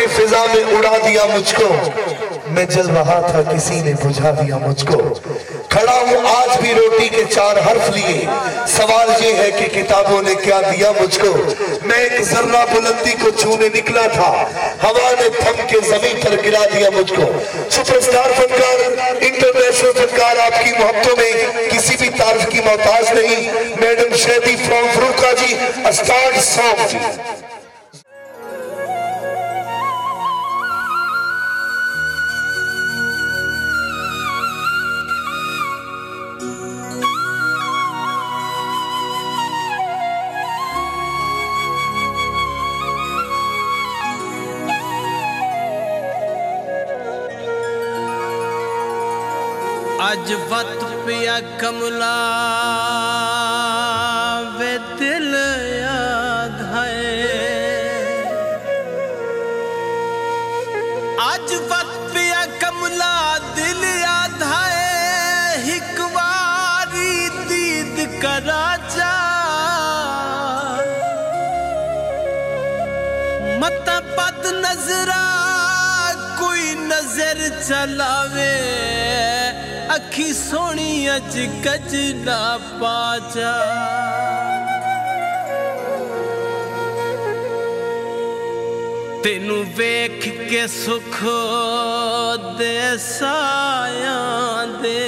के फिजा में उड़ा दिया मुझको, मैं जल रहा था किसी ने बुझा दिया मुझको। खड़ा हूँ आज भी रोटी के 4 हर्फ लिए, सवाल ये है कि किताबों ने क्या दिया मुझको। मैं एक जर्रा बुलंदी को छूने निकला था, हवा ने थम के जमीन पर गिरा दिया मुझको। सुपरस्टार फनकार, इंटरनेशनल फनकार, आपकी मोहब्बतों में किसी भी तारीफ की मोहताज नहीं। मैडम शैदी फ्रॉम फरूका जी, स्टार्ट सॉन्ग जी। अज वत पिया कमला वे दिल याद है, अज वत पिया कमला दिल याद है। हिक वारी दीद करा जा, मत बद नजरा कोई नजर चलावे। अखी सोनी अज गजला पाजा, तेनू वेख के सुख दे साया दे।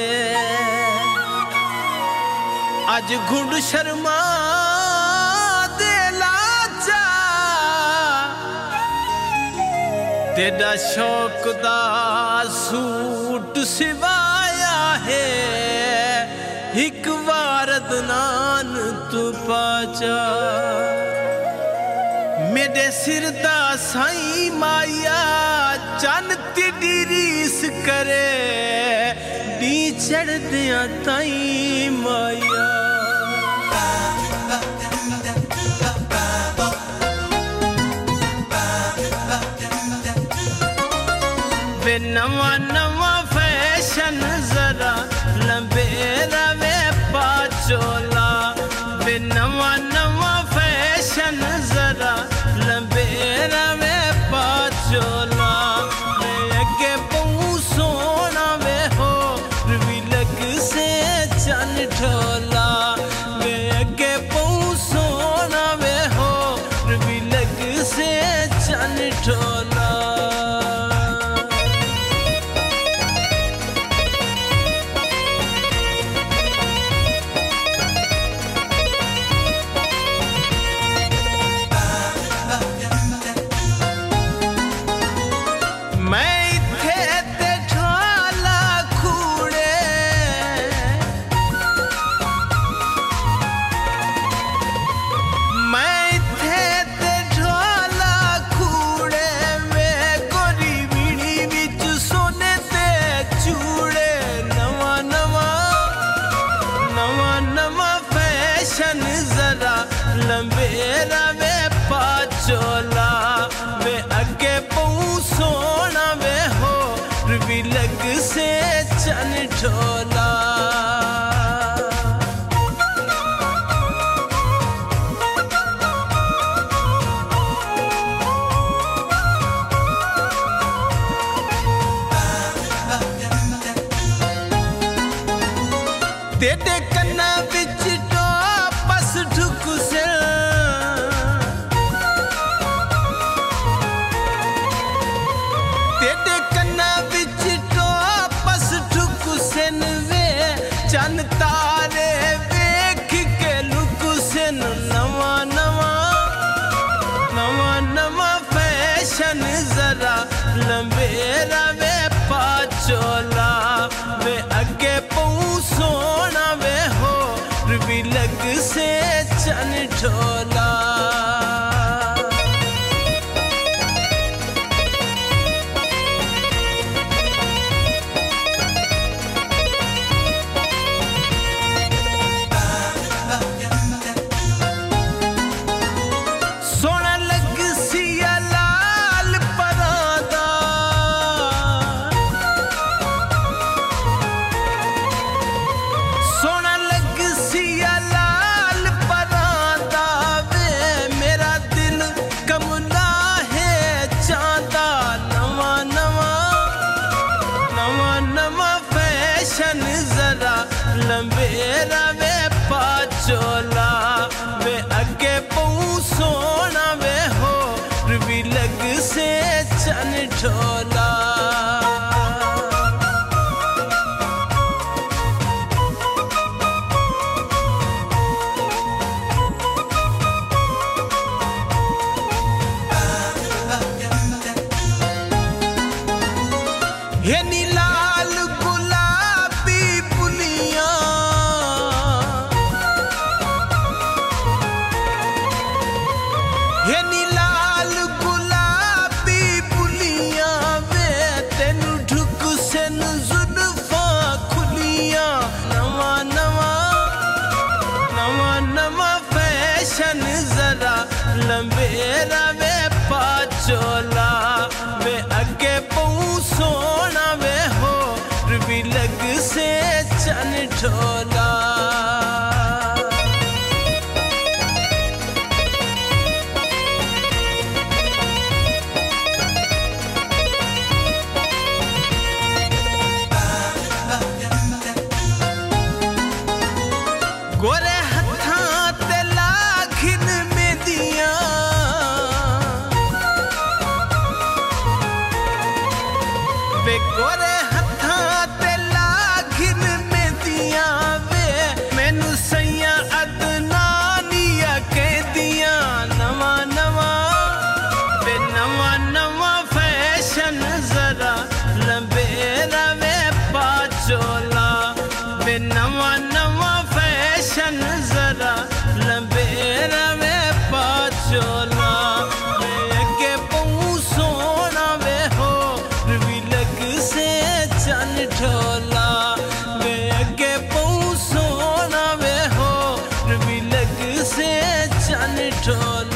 अज घुंड शर्मा दे लाचा, तेरा शौक दा सूट सिवाया है। हिक वार अदनान तू पाचा, मेरे सिर दा साई माया चन तेरी रीस करे। नी चढ़ दिया ताई माया, वे नवा नवा फैशन जरा लंबे रवे पाचोला। वे नवा नवा फैशन जरा लंबे रवे पाचोला। वे अगे पऊ सोना वे हो रवि लग से चन ढोला। वे अगे पऊ सोना वे हो रवि लग से चन ढोला। चोला वे अगे पऊ सोना वे हो रवि लग से चन ढोला। तेरे कन्ना बिच टोपस ढुक से चन तारे वेख के लुक से नवा नवा नवा नवा फैशन जरा लंबे रवे पाचोला। वे अगे पऊ सोना वे हो रवि लग से चन ढोला। सोना लग सिया लाल परांदा चन ढोला। हे नीलाल गुलाबी पुलिया, हे नीलाल गुलाबी पुलिया वे तेनू ढुक सेन जुल्फा खुलिया। नवा नवा नवा नवा फैशन जरा लंबेरा वे पाचोला वे अगे पऊ सोना वे हो भी लग से चन ढोला। गोरे हत्थां ते लाखिन मेदियां, वे गोरे हत्थां ते लाखिन मेदियां वे मैनू सैया अदनानिया कहदियां। नवा नवा वे नवा नवा फैशन जरा लंबेरा वे पाचोला वे नवा नवा फैशन जरा लंबेरा वे पाचोला वे अगे पऊ सोना वे हो भी लग से चन ढोला वे अगे पऊ सोना वे हो भी लग से चन ढोला।